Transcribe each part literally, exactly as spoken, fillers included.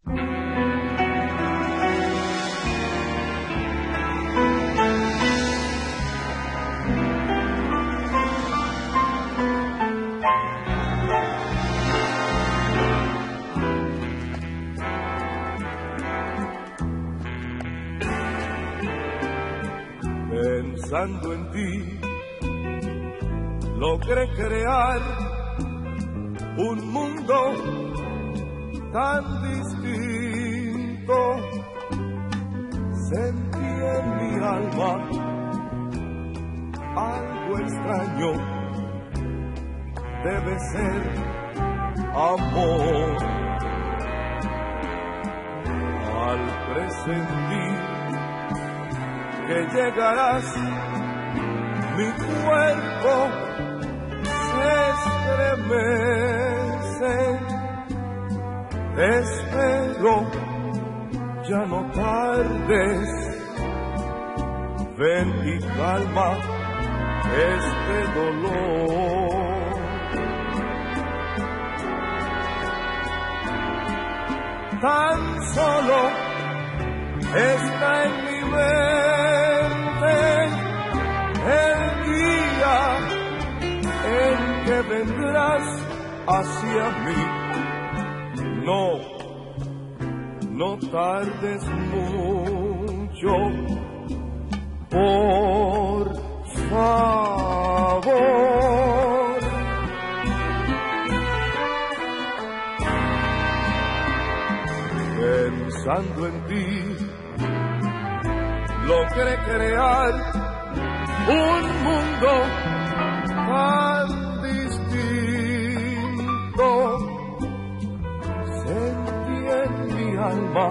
Pensando en ti, logré crear un mundo tan distinto. Sentí en mi alma algo extraño, debe ser amor. Al presentir que llegarás, mi cuerpo se estremece. Te espero, ya no tardes, ven y calma este dolor. Tan solo está en mi mente el día en que vendrás hacia mí. No, no tardes mucho, por favor. Pensando en ti, logré crear un mundo tan distinto. Sentí en mi alma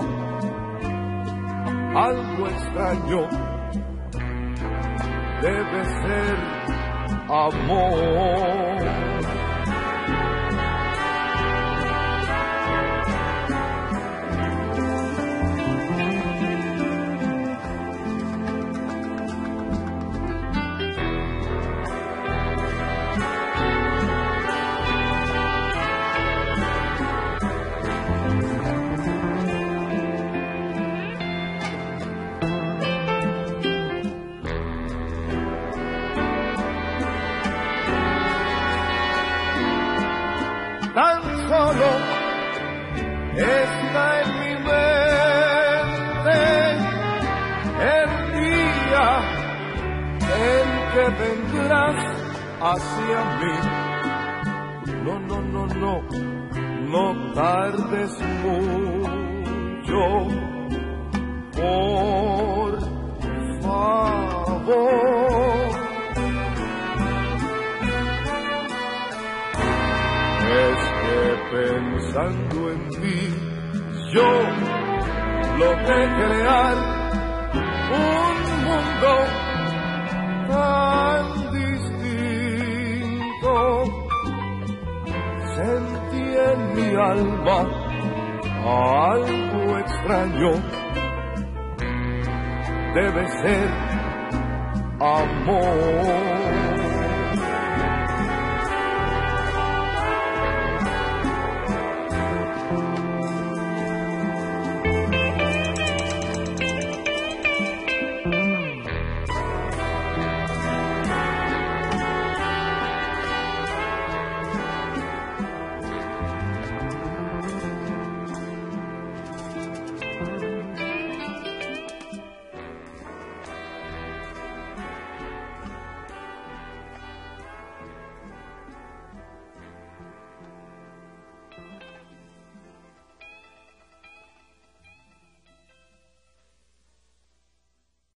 algo extraño, debe ser amor. Tan solo está en mi mente el día en que vendrás hacia mí. No, no, no, no, no tardes mucho, por favor. Es que pensando en ti, yo logré crear un mundo tan distinto. Sentí en mi alma algo extraño, debe ser amor.